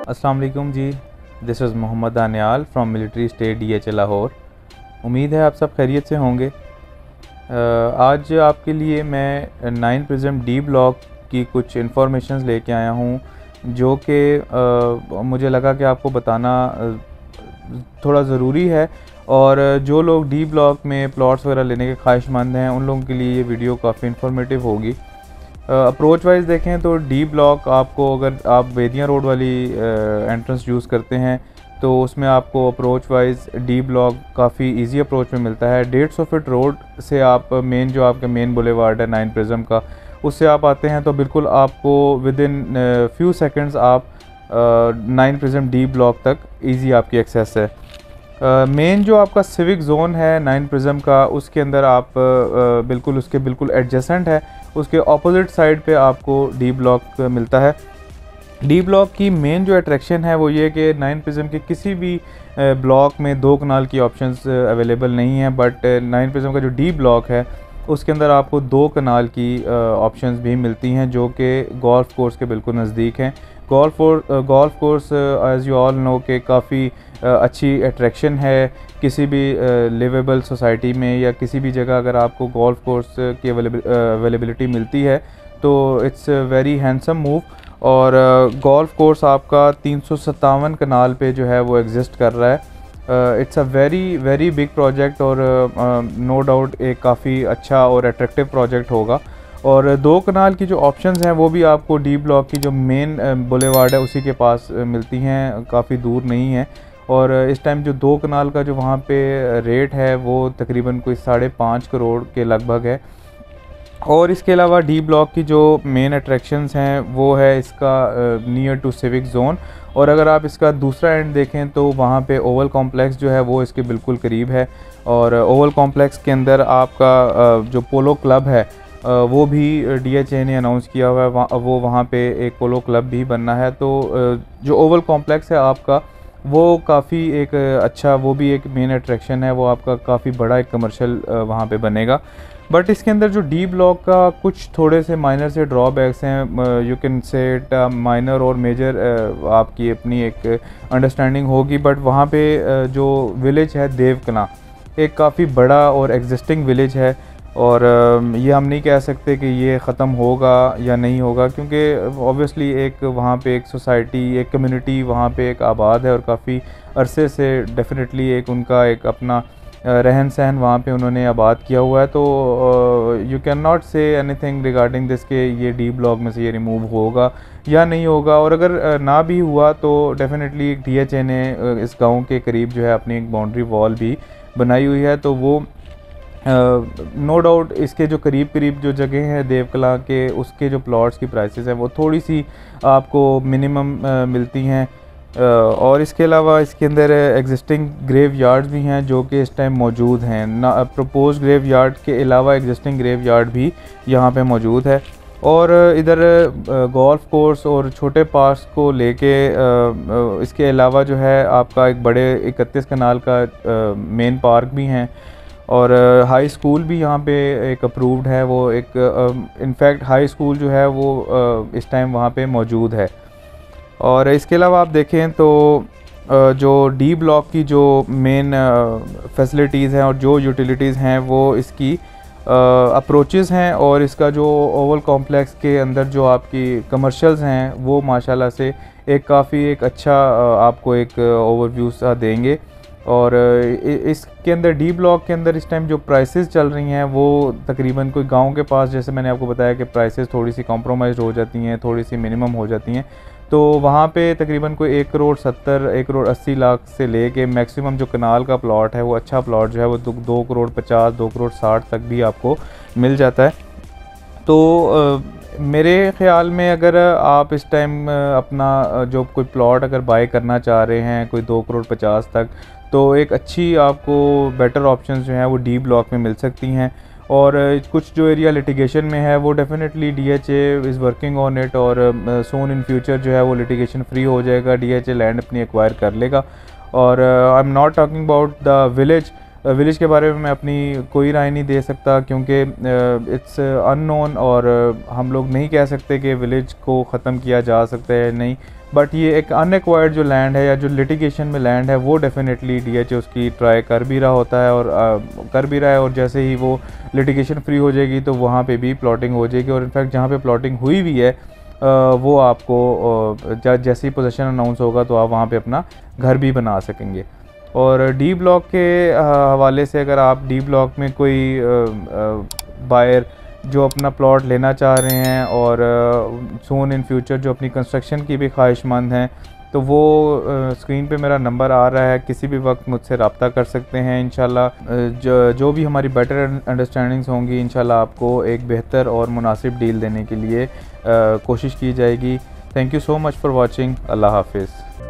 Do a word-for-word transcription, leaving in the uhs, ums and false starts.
अस्सलाम वालेकुम जी। This is Mohammad Daniyal from military state D H A Lahore. उम्मीद है आप सब खैरियत से होंगे। आज आपके लिए मैं नाइन प्रिज्म डी ब्लॉक की कुछ इन्फॉर्मेशंस लेके आया हूँ, जो कि मुझे लगा कि आपको बताना थोड़ा ज़रूरी है। और जो लोग डी ब्लॉक में प्लॉट्स वगैरह लेने के ख्वाहिशमंद हैं, उन लोगों के लिए ये वीडियो काफ़ी इन्फॉर्मेटिव होगी। अप्रोच वाइज देखें तो डी ब्लॉक आपको, अगर आप बेदियाँ रोड वाली एंट्रेंस यूज़ करते हैं तो उसमें आपको अप्रोच वाइज डी ब्लॉक काफ़ी इजी अप्रोच में मिलता है। डेढ़ सौ फीट रोड से आप मेन जो आपका मेन बुलेवार्ड है नाइन प्रिज्म का, उससे आप आते हैं तो बिल्कुल आपको विद इन फ्यू सेकेंड्स आप नाइन प्रिज्म डी ब्लॉक तक ईजी आपकी एक्सेस है। मेन uh, जो आपका सिविक ज़ोन है नाइन प्रिज्म का, उसके अंदर आप uh, बिल्कुल उसके बिल्कुल एडजेसेंट है, उसके ऑपोजिट साइड पे आपको डी ब्लॉक मिलता है। डी ब्लॉक की मेन जो अट्रैक्शन है वो ये कि नाइन प्रिज्म के किसी भी ब्लॉक में दो कनाल की ऑप्शंस अवेलेबल नहीं है, बट नाइन प्रिज्म का जो डी ब्लॉक है उसके अंदर आपको दो कनाल की ऑप्शंस भी मिलती हैं, जो कि गोल्फ कोर्स के बिल्कुल नज़दीक हैं। Golf golf course as you all know के काफ़ी अच्छी अट्रैक्शन है किसी भी लिवेबल सोसाइटी में, या किसी भी जगह अगर आपको गोल्फ कोर्स की अवेलेबिलिटी मिलती है तो इट्स वेरी हैंडसम मूव। और गोल्फ कोर्स आपका तीन सौ सत्तावन कनाल पे जो है वो एग्जिस्ट कर रहा है। It's a very very big project और नो डाउट एक काफ़ी अच्छा और अट्रैक्टिव प्रोजेक्ट होगा। और दो कनाल की जो ऑप्शंस हैं वो भी आपको डी ब्लॉक की जो मेन बुलेवार्ड है उसी के पास मिलती हैं, काफ़ी दूर नहीं है। और इस टाइम जो दो कनाल का जो वहाँ पे रेट है वो तकरीबन कोई साढ़े पाँच करोड़ के लगभग है। और इसके अलावा डी ब्लॉक की जो मेन अट्रैक्शंस हैं वो है इसका नियर टू सिविक ज़ोन। और अगर आप इसका दूसरा एंड देखें तो वहाँ पे ओवल कॉम्प्लेक्स जो है वो इसके बिल्कुल करीब है। और ओवल कॉम्प्लेक्स के अंदर आपका जो पोलो क्लब है वो भी डी एच ए ने अनाउंस किया हुआ है, वो वहाँ पे एक पोलो क्लब भी बनना है। तो जो ओवल कॉम्प्लेक्स है आपका वो काफ़ी एक अच्छा, वो भी एक मेन अट्रैक्शन है, वो आपका काफ़ी बड़ा एक कमर्शियल वहाँ पे बनेगा। बट इसके अंदर जो डी ब्लॉक का कुछ थोड़े से माइनर से ड्रॉबैक्स हैं, you can say it minor और मेजर, आपकी अपनी एक अंडरस्टैंडिंग होगी। बट वहाँ पे जो विलेज है देवकला, एक काफ़ी बड़ा और एग्जिस्टिंग विलेज है, और ये हम नहीं कह सकते कि ये ख़त्म होगा या नहीं होगा, क्योंकि ऑब्वियसली एक वहाँ पे एक सोसाइटी, एक कम्युनिटी वहाँ पे एक आबाद है और काफ़ी अरसे से डेफिनेटली एक उनका एक अपना रहन सहन वहाँ पे उन्होंने आबाद किया हुआ है। तो you can not say anything regarding this के ये डी ब्लॉक में से ये रिमूव होगा या नहीं होगा। और अगर uh, ना भी हुआ तो डेफिनेटली डी एच ए ने uh, इस गाँव के करीब जो है अपनी एक बाउंड्री वॉल भी बनाई हुई है, तो वो नो uh, डाउट no इसके जो करीब करीब जो जगह है देवकला के, उसके जो प्लॉट्स की प्राइसेस हैं वो थोड़ी सी आपको मिनिमम uh, मिलती हैं। uh, और इसके अलावा इसके अंदर एग्जिस्टिंग ग्रेव यार्ड्स भी हैं जो कि इस टाइम मौजूद हैं ना। प्रपोज ग्रेव यार्ड के अलावा एग्जिस्टिंग ग्रेव यार्ड भी यहाँ पे मौजूद है। और इधर गोल्फ कोर्स और छोटे पार्क्स को लेके इसके अलावा जो है आपका एक बड़े इकतीस कनाल का मेन पार्क भी हैं, और हाई स्कूल भी यहाँ पे एक अप्रूव्ड है। वो एक इनफैक्ट हाई स्कूल जो है वो इस टाइम वहाँ पे मौजूद है। और इसके अलावा आप देखें तो जो डी ब्लॉक की जो मेन फैसिलिटीज़ हैं और जो यूटिलिटीज़ हैं वो इसकी अप्रोचेज़ हैं, और इसका जो ओवल कॉम्प्लेक्स के अंदर जो आपकी कमर्शियल्स हैं वो माशाल्लाह से एक काफ़ी एक अच्छा आपको एक ओवरव्यू सा देंगे। और इसके अंदर डी ब्लॉक के अंदर इस टाइम जो प्राइसेस चल रही हैं वो तकरीबन कोई गांव के पास, जैसे मैंने आपको बताया कि प्राइसेस थोड़ी सी कॉम्प्रोमाइज़ हो जाती हैं, थोड़ी सी मिनिमम हो जाती हैं, तो वहाँ पे तकरीबन कोई एक करोड़ सत्तर एक करोड़ अस्सी लाख से लेके मैक्सिमम जो कनाल का प्लॉट है वो अच्छा प्लॉट जो है वो दो करोड़ पचास दो करोड़ साठ तक भी आपको मिल जाता है। तो आ, मेरे ख़्याल में अगर आप इस टाइम अपना जो कोई प्लॉट अगर बाय करना चाह रहे हैं कोई दो करोड़ पचास तक, तो एक अच्छी आपको बेटर ऑप्शंस जो हैं वो डी ब्लॉक में मिल सकती हैं। और कुछ जो एरिया लिटिगेशन में है वो definitely D H A is working on it, और सोन इन फ्यूचर जो है वो लिटिगेशन फ्री हो जाएगा, डी एच ए लैंड अपनी एक्वायर कर लेगा। और I am not talking about the village, village के बारे में मैं अपनी कोई राय नहीं दे सकता क्योंकि इट्स अननोन, और हम लोग नहीं कह सकते कि विलेज को ख़त्म किया जा सकता है नहीं। बट ये एक अनएक्वायर्ड जो लैंड है या जो लिटिगेशन में लैंड है वो डेफिनेटली डीएचए उसकी ट्राई कर भी रहा होता है और आ, कर भी रहा है, और जैसे ही वो लिटिगेशन फ्री हो जाएगी तो वहाँ पे भी प्लॉटिंग हो जाएगी। और इनफैक्ट जहाँ पे प्लॉटिंग हुई भी है वो आपको जैसे ही पोजीशन अनाउंस होगा तो आप वहाँ पे अपना घर भी बना सकेंगे। और डी ब्लॉक के हवाले से अगर आप डी ब्लॉक में कोई बायर जो अपना प्लॉट लेना चाह रहे हैं और सून इन फ्यूचर जो अपनी कंस्ट्रक्शन की भी ख्वाहिशमंद हैं, तो वो स्क्रीन पे मेरा नंबर आ रहा है, किसी भी वक्त मुझसे रब्ता कर सकते हैं। इंशाल्लाह जो जो भी हमारी बेटर अंडरस्टैंडिंग्स होंगी इंशाल्लाह आपको एक बेहतर और मुनासिब डील देने के लिए कोशिश की जाएगी। Thank you so much for watching. अल्लाह हाफिज़।